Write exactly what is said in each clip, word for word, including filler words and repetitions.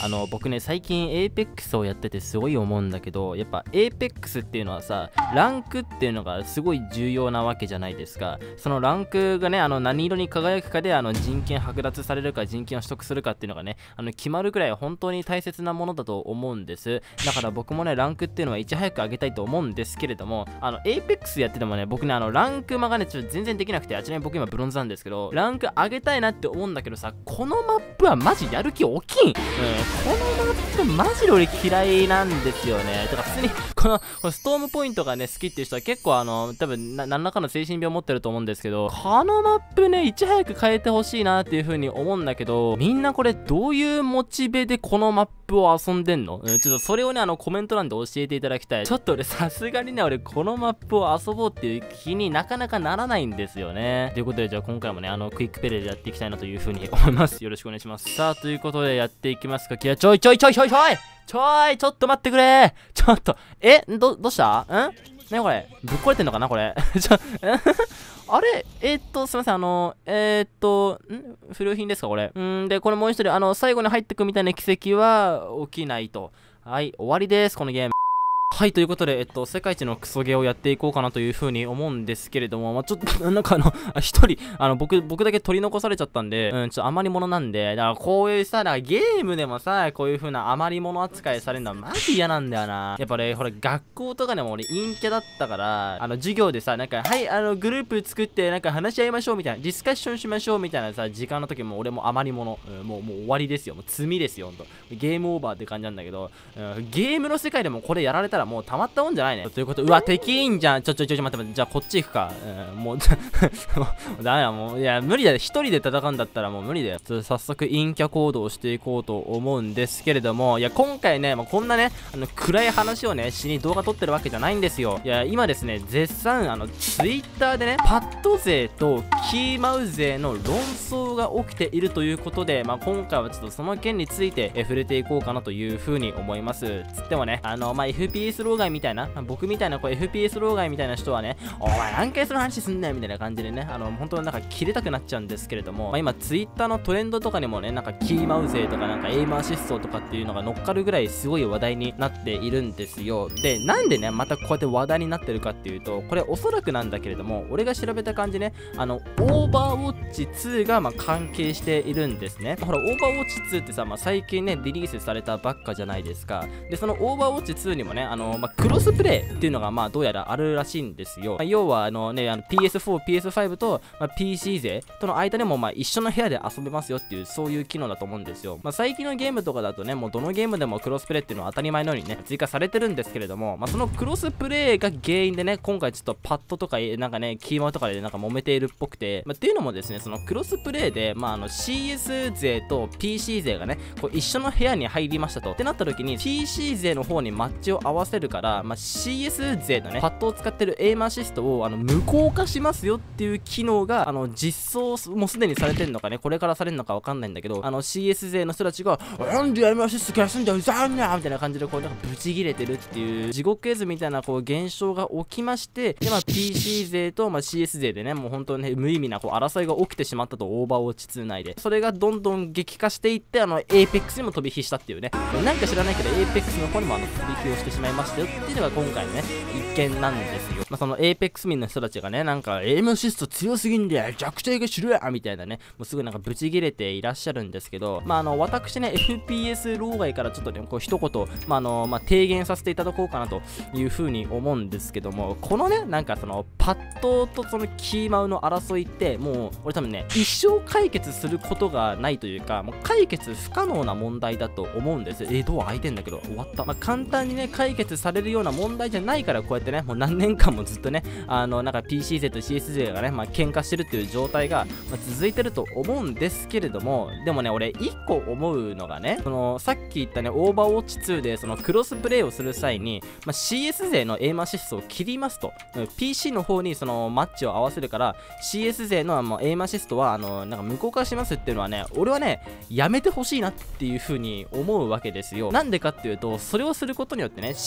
あの僕ね最近 エーペックス をやっててすごい思うんだけど、やっぱ エーペックス っていうのはさ、ランクっていうのがすごい重要なわけじゃないですか。そのランクがね、あの何色に輝くかであの人権剥奪されるか人権を取得するかっていうのがね、あの決まるくらい本当に大切なものだと思うんです。だから僕もねランクっていうのはいち早く上げたいと思うんですけれども、あの エーペックス やっててもね、僕ねあのランクマがねちょっと全然できなくて、あちなみに僕今ブロンズなんですけど、ランク上げたいなって思うんだけどさ、このマップはマジやる気大きい。うん、このマップマジで俺嫌いなんですよね。だから普通にこのこのストームポイントがね好きっていう人は結構あの多分な何らかの精神病持ってると思うんですけど、このマップねいち早く変えてほしいなっていう風に思うんだけど、みんなこれどういうモチベでこのマップを遊んでんの？うん、ちょっとそれをねあのコメント欄で教えていただきたい。ちょっと俺さすがにね俺このマップを遊ぼうっていう気になかなかならないんですよね。ということでじゃあ今回もねあのクイックペレでやっていきたいなという風に思います。よろしくお願いします。さあということでやっていきますか。いやちょいちょいちょいちょいちょいちょいちょっと待ってくれ。ちょっとえどどうしたんねこれぶっ壊れてんのかなこれちょあれえー、っと、すみません、あの、えー、っと、ん不良品ですかこれ。んで、これもう一人、あの、最後に入ってくみたいな奇跡は起きないと。はい、終わりです、このゲーム。はい、ということで、えっと、世界一のクソゲーをやっていこうかなというふうに思うんですけれども、まあ、ちょっと、なんかあの、一人、あの、僕、僕だけ取り残されちゃったんで、うん、ちょっと余り物なんで、だからこういうさ、なんかゲームでもさ、こういう風な余り物扱いされるのはマジ嫌なんだよな。やっぱね、ほら、学校とかでも俺陰キャだったから、あの、授業でさ、なんか、はい、あの、グループ作って、なんか話し合いましょうみたいな、ディスカッションしましょうみたいなさ、時間の時も俺も余り物、うん、もう、もう終わりですよ。もう罪ですよ、ほんと。ゲームオーバーって感じなんだけど、うん、ゲームの世界でもこれやられたらもうたまったもんじゃないね。ということで、うわ、敵いいんじゃん。ちょちょちょちょ、待って待って、じゃあこっち行くか。うん、もう、もうダメだ、もう、いや、無理だよ。一人で戦うんだったらもう無理だよ。ちょっと早速、陰キャ行動をしていこうと思うんですけれども、いや、今回ね、まあ、こんなね、あの、暗い話をね、しに動画撮ってるわけじゃないんですよ。いや、今ですね、絶賛、あの、ツイッターでね、パッド勢とキーマウ勢の論争が起きているということで、まあ、今回はちょっとその件について、え触れていこうかなというふうに思います。つってもね、あの、まあ、エフピーエス 老害みたいな、僕みたいなこう エフピーエス 老害みたいな人はね、お前何回その話すんねんみたいな感じでね、あの本当になんか切れたくなっちゃうんですけれども、まあ、今ツイッターのトレンドとかにもね、なんかキーマウ勢とかなんかエイムアシストとかっていうのが乗っかるぐらいすごい話題になっているんですよ。で、なんでね、またこうやって話題になってるかっていうと、これおそらくなんだけれども、俺が調べた感じね、あの、オーバーウォッチツーがまあ関係しているんですね。ほら、オーバーウォッチツーってさ、まあ、最近ね、リリースされたばっかじゃないですか。で、そのオーバーウォッチツーにもね、あの、まあ、クロスプレイっていうのがまあどうやらあるらしいんですよ。まあ、要はあのね、あの ピーエスフォー、ピーエスファイブ と、まあ、ピーシー 勢との間でもまあ一緒の部屋で遊べますよっていうそういう機能だと思うんですよ。まあ、最近のゲームとかだとね、もうどのゲームでもクロスプレイっていうのは当たり前のようにね、追加されてるんですけれども、まあ、そのクロスプレイが原因でね、今回ちょっとパッドとかなんかね、キーマウとかでなんか揉めているっぽくて、まあ、っていうのもですね、そのクロスプレイで、まあ、あの シーエス 勢と ピーシー 勢がね、こう一緒の部屋に入りましたと。ってなった時に ピーシー 勢の方にマッチを合わせるから、まあ、シーエス 勢のね、パッドを使ってるエイムアシストをあの無効化しますよっていう機能があの実装もすでにされてるのかね、これからされるのかわかんないんだけど、あの シーエス 勢の人たちがなんでエイムアシスト消すんだよ、うざんなみたいな感じでこうなんかブチギレてるっていう地獄絵図みたいなこう現象が起きまして、でまあ ピーシー 勢とまあ シーエス 勢でね、もう本当にね無意味なこう争いが起きてしまったと、オーバーウォッチツー内でそれがどんどん激化していって、あの エーペックス にも飛び火したっていうね、なんか知らないけど エーペックス の方にもあの飛び火をしてしまいましたよっていうのが今回のね一件なんですよ。まあ、その エーペックス 民の人たちがね、なんかエイムアシスト強すぎんだよ、弱体が知るやみたいなね、もうすぐなんかブチギレていらっしゃるんですけど、まああの私ね エフピーエス 老害からちょっとねこう一言、まああのまあ提言させていただこうかなというふうに思うんですけども、このねなんかそのパッドとそのキーマウの争いってもう俺多分ね一生解決することがないというか、もう解決不可能な問題だと思うんですよ。えー、ドア開いてんだけど終わった。まあ簡単にね解決されるような問題じゃないから、こうやってねもう何年間もずっとねあのなんか ピーシー 勢と シーエス 勢がねまあ喧嘩してるっていう状態が、まあ、続いてると思うんですけれども、でもね俺一個思うのがね、そのさっき言ったねオーバーウォッチツーでそのクロスプレイをする際に、まあ、シーエス 勢のエイムアシストを切りますと ピーシー の方にそのマッチを合わせるから シーエス 勢のもうエイムアシストはあのなんか無効化しますっていうのはね、俺はねやめてほしいなっていう風に思うわけですよ。なんでかっていうと、それをすることによってね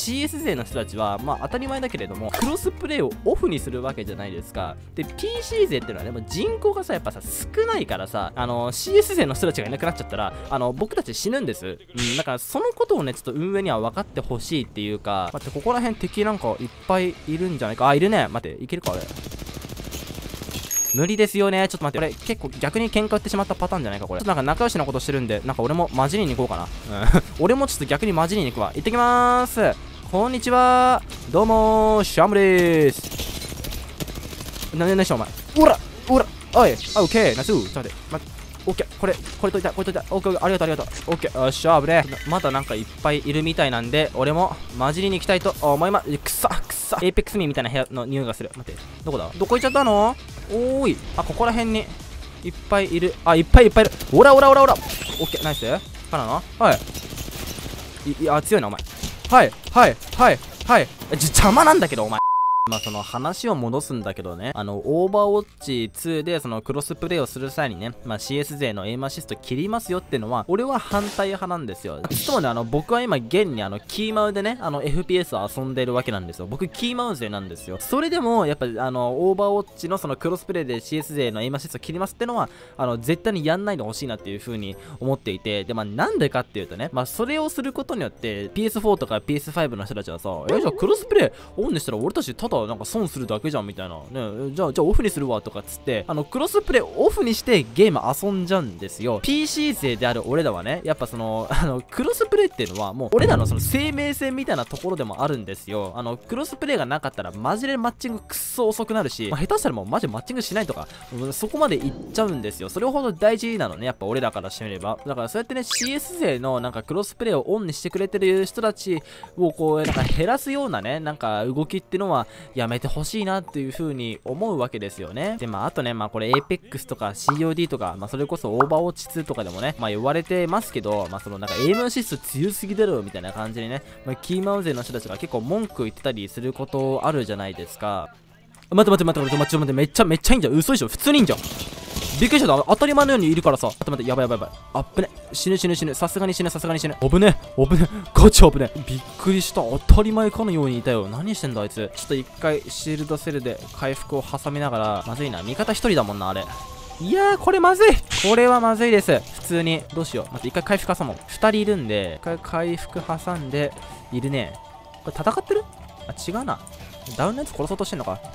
シーエス 勢の人たちはまあ当たり前だけれどもクロスプレイをオフにするわけじゃないですか。で ピーシー 勢っていうのはね、もう人口がさやっぱさ少ないからさ、あの シーエス 勢の人たちがいなくなっちゃったらあの僕たち死ぬんです。うん、だからそのことをねちょっと運営には分かってほしいっていうか。待って、ここら辺敵なんかいっぱいいるんじゃないか。あ、いるね。待って、いけるかあれ。無理ですよね。ちょっと待って、これ結構逆に喧嘩売ってしまったパターンじゃないかこれ。ちょっとなんか仲良しなことしてるんで、なんか俺も混じりに行こうかな。うん俺もちょっと逆に混じりに行くわ。行ってきまーす。こんにちは。どうもー、シャムでーす。なになにしょお前。おらおらおい、あ、オッケー、ナイス。ちょっと待って、待って。オッケー、これ、これといた、これといた。オッケー、ありがとう、ありがとう。オッケー、よっしゃ、危ね。まだなんかいっぱいいるみたいなんで、俺も混じりに行きたいと思います。くさ、くさ。エイペックスミーみたいな部屋の匂いがする。待って、どこだどこ行っちゃったの？おーい。あ、ここら辺にいっぱいいる。あ、いっぱいいっぱいいる。おらおらおらおら。オッケー、ナイス。かなの？はい。い、いや、強いな、お前。はい、はい、はい、はい。ち、邪魔なんだけど、お前。まあその話を戻すんだけどね、あのオーバーウォッチツーでそのクロスプレイをする際にね、まあ シーエス 勢のエイムアシスト切りますよっていうのは俺は反対派なんですよ。つもね、あの僕は今現にあのキーマウでね、あの エフピーエス を遊んでるわけなんですよ。僕キーマウ勢なんですよ。それでもやっぱりあのオーバーウォッチのそのクロスプレイで シーエス 勢のエイムアシスト切りますってのはあの絶対にやんないでほしいなっていう風に思っていて、でまあなんでかっていうとね、まあそれをすることによって ピーエスフォー とか ピーエスファイブ の人たちはさ、えじゃあクロスプレイオンにしたら俺たちただなんか損するだけじゃんみたいなね、じゃあじゃあオフにするわとかっつってあのクロスプレイオフにしてゲーム遊んじゃうんですよ。 ピーシー 勢である俺らはね、やっぱそのあのクロスプレイっていうのはもう俺らのその生命線みたいなところでもあるんですよ。あのクロスプレイがなかったらマジでマッチングくっそ遅くなるし、まあ、下手したらもうマジでマッチングしないとかそこまでいっちゃうんですよ。それほど大事なのね、やっぱ俺らからしてみれば。だからそうやってね シーエス 勢のなんかクロスプレイをオンにしてくれてる人たちをこうなんか減らすようなねなんか動きっていうのはやめてほしいなっていう風に思うわけですよね。でまああとね、まあこれ エーペックス とか シーオーディー とか、まあそれこそオーバーウォッチツーとかでもね、まあ言われてますけど、まあそのなんかエイムアシスト強すぎだろみたいな感じでね、まあ、キーマウ勢の人たちが結構文句言ってたりすることあるじゃないですか。待って待って待って待って待って待って、めっちゃめっちゃいいんじゃん。嘘でしょ、普通にいいんじゃん。びっくりした。当たり前のようにいるからさ。待って待って、やばいやばいやばい。あっぶね。死ぬ死ぬ死ぬ。さすがに死ぬ、さすがに死ぬ。おぶね。おぶね。ガチおぶね。びっくりした。当たり前かのようにいたよ。何してんだあいつ。ちょっと一回シールドセルで回復を挟みながら。まずいな。味方一人だもんな、あれ。いやー、これまずい。これはまずいです。普通に。どうしよう。待って、一回回復挟もう。二人いるんで、一回回復挟んで、いるね。これ戦ってる？あ、違うな。ダウンのやつ殺そうとしてんのか。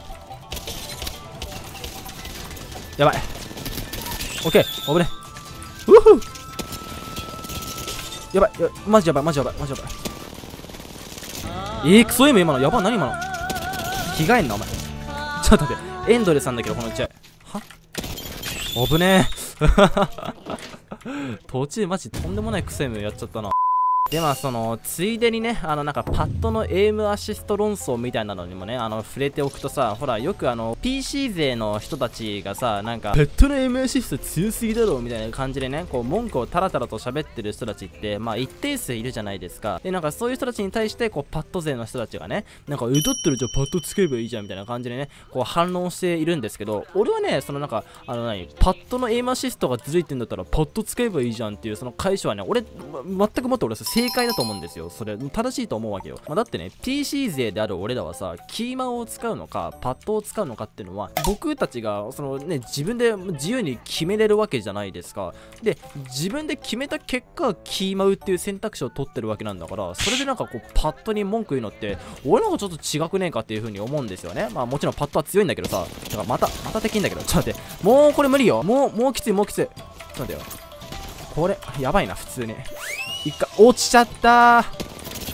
やばい。オッケー、おぶね。うふやばい、やマジやばい、マジやばい、マジやばい。えー、クソエム今の。やばい、何今の。着替えんな、お前。ちょっと待って、エンドレスなんだけど、このうち。はおぶねー。途中マジとんでもないクソエムやっちゃったな。でまあそのついでにね、あのなんかパッドのエイムアシスト論争みたいなのにもね、あの触れておくとさ、ほらよくあの ピーシー 勢の人たちがさ、なんかパッドのエイムアシスト強すぎだろみたいな感じでね、こう文句をタラタラと喋ってる人たちってまあ一定数いるじゃないですか。でなんかそういう人たちに対してこうパッド勢の人たちがね、なんかえだったらじゃあパッドつければいいじゃんみたいな感じでね、こう反論しているんですけど、俺はねそのなんかあの何パッドのエイムアシストがずるいってんだったらパッドつければいいじゃんっていうその解消はね、俺、ま、全くもって俺は正解だと思うんですよ。それ正しいと思うわけよ。まあ、だってね ピーシー 勢である俺らはさ、キーマンを使うのかパッドを使うのかっていうのは僕たちがそのね自分で自由に決めれるわけじゃないですか。で自分で決めた結果キーマウっていう選択肢を取ってるわけなんだから、それでなんかこうパッドに文句言うのって俺なんかちょっと違くねえかっていう風に思うんですよね。まあもちろんパッドは強いんだけどさ、だからまたまた敵んだけど、ちょっと待って、もうこれ無理よ。もうもうきついもうきつい。ちょっと待ってよ、これやばいな。普通に一回落ちちゃったー。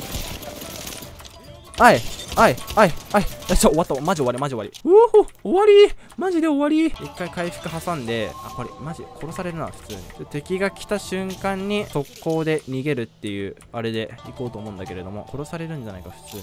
はいはいはいはい。ちょ終わった。マジ終わりマジ終わり。うおほ終わりマジで終わり。一回回復挟んで、あこれマジ殺されるな普通に。敵が来た瞬間に速攻で逃げるっていうあれで行こうと思うんだけれども、殺されるんじゃないか普通に。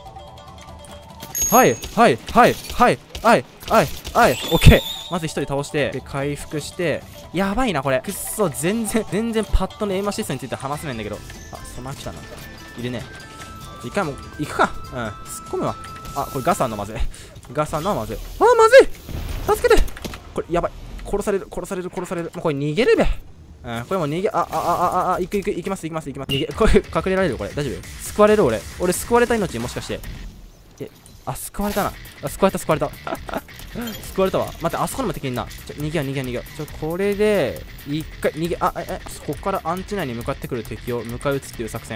はいはいはいはいはいはいはいオッケー。まず一人倒してで回復して、やばいなこれ。くっそ全然全然パッドのエイムアシストについて話せないんだけど、あその来たなんかいるね。一回も行くか。うん突っ込むわ。あこれガサのまずいガサのまずい。あまずい助けて。これやばい。殺される殺される殺される。もうこれ逃げるべ。 うん、これも逃げ、あ、あ、あ、あ、あ、行く行く、行きます、行きます、行きます。逃げ、これ、隠れられるこれ。大丈夫？救われる俺。俺、救われた命もしかして。え、あ、救われたな。あ、救われた、救われた。救われたわ。待って、あそこにも敵いんな。ちょ、逃げよう、逃げよう、逃げよう。ちょ、これで、一回、逃げ、あ、え、え、ここからアンチ内に向かってくる敵を迎え撃つっていう作戦。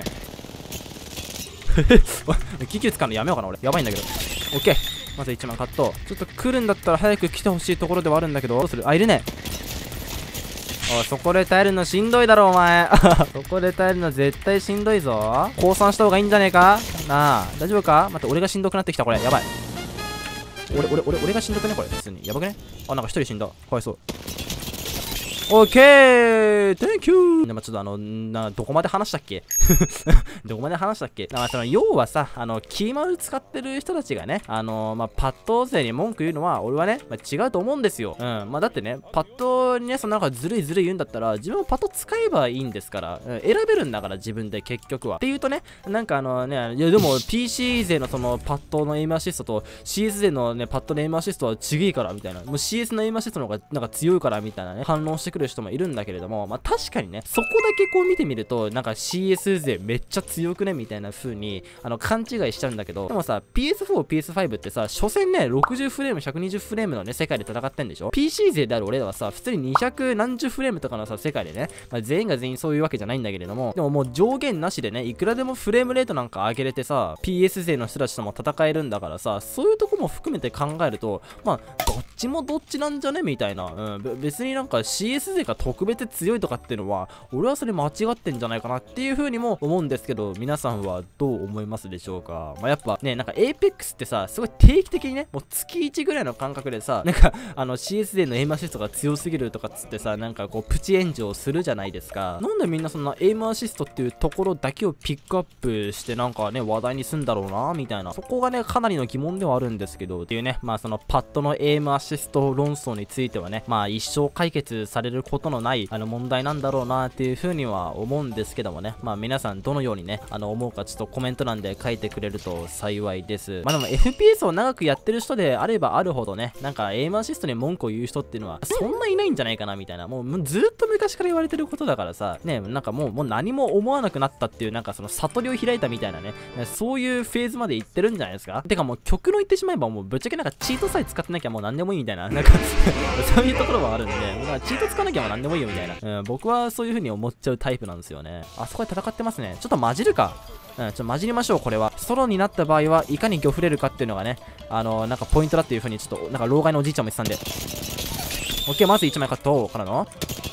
気球使うのやめようかな、俺。やばいんだけど。オッケー。まずいちまんカット。ちょっと来るんだったら早く来てほしいところではあるんだけど、どうする？あ、いるね。おい、そこで耐えるのしんどいだろ、お前。そこで耐えるの絶対しんどいぞ。降参した方がいいんじゃねえかなあ、大丈夫か？待って、俺がしんどくなってきた、これ。やばい。俺、俺、俺、俺がしんどくねこれ。普通に。やばくね？あ、なんか一人死んだ。かわいそう。オッケー Thank you! でもちょっとあの、な、どこまで話したっけどこまで話したっけまあその、要はさ、あの、キーマル使ってる人たちがね、あの、まあ、パッド勢に文句言うのは、俺はね、まあ、違うと思うんですよ。うん。まあ、だってね、パッドにね、そのなんかずるいずるい言うんだったら、自分もパッド使えばいいんですから、うん、選べるんだから、自分で結局は。っていうとね、なんかあのね、いやでも ピーシー 勢のそのパッドのエイムアシストと シーエス 勢のね、パッドのエイムアシストは違いから、みたいな。もう シーエス のエイムアシストの方がなんか強いから、みたいなね、反論してくる人もいるんだけれども、まあ確かにね、そこだけこう見てみると、なんか シーエス 勢めっちゃ強くねみたいな風に、あの、勘違いしちゃうんだけど、でもさ、ピーエスフォー、ピーエスファイブ ってさ、所詮ね、ろくじゅうフレーム、ひゃくにじゅうフレームのね、世界で戦ってんでしょ？ ピーシー 勢である俺らはさ、普通ににひゃくなんじゅうフレームとかのさ、世界でね、まあ、全員が全員そういうわけじゃないんだけれども、でももう上限なしでね、いくらでもフレームレートなんか上げれてさ、ピーエス 勢の人たちとも戦えるんだからさ、そういうとこも含めて考えると、まあ、どっちもどっちなんじゃねみたいな。うん、別になんか シーエス 勢が特別強いとかっていうのは、俺はそれ間違ってんじゃないかなっていう風にも思うんですけど、皆さんはどう思いますでしょうか？まあ、やっぱね、なんか エーペックス ってさ、すごい定期的にね、もう月いちぐらいの感覚でさ、なんかあの シーエス 勢のエイムアシストが強すぎるとかっつってさ、なんかこうプチ炎上するじゃないですか。なんでみんなそんなエイムアシストっていうところだけをピックアップしてなんかね、話題にすんだろうな、みたいな。そこがね、かなりの疑問ではあるんですけど、っていうね、まあそのパッドのエイムアシスト論争についてはね、まあ一生解決されることのないあの問題なんだろうなっていう風には思うんですけどもね、まあ皆さんどのようにね、あの思うかちょっとコメント欄で書いてくれると幸いです。まあでも エフピーエス を長くやってる人であればあるほどね、なんかエイムアシストに文句を言う人っていうのはそんないないんじゃないかなみたいな、もうずっと昔から言われてることだからさ、ね、なんかもうもう何も思わなくなったっていう、なんかその悟りを開いたみたいなね、そういうフェーズまで行ってるんじゃないですか。てかもう極論言ってしまえばもうぶっちゃけなんかチートさえ使ってなきゃもう何でもいいみたいな、なんかそういうところもあるんで、なんかチート使わなきゃもう何でもいいよみたいな、うん、僕はそういう風に思っちゃうタイプなんですよね。あそこで戦ってますね。ちょっと混じるか。うん、ちょっと混じりましょう、これは。ソロになった場合はいかに魚触れるかっていうのがね、あのー、なんかポイントだっていう風にちょっと、なんか老害のおじいちゃんも言ってたんで。オッケー、まずいちまいカットからの。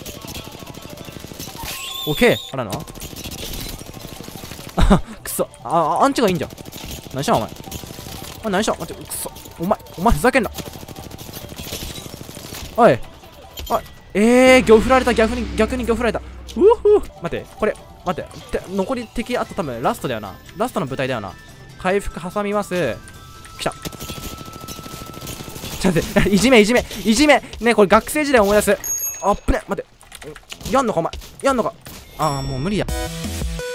オッケーからの。あ、くそ。あ、アンチがいいんじゃん。何しよう、お前。あ、何しよう。待って、くそ。お前、お前ふざけんな。おい。おい。えー、魚振られた、逆に、逆に魚振られた。うふふ。待って、これ、待って、て残り敵あと多分ラストだよな。ラストの舞台だよな。回復挟みます。来た。ちょっと待って、いじめ、いじめ、いじめ。ね、これ学生時代思い出す。あっぶね、待って。やんのか、お前。やんのか。ああ、もう無理や。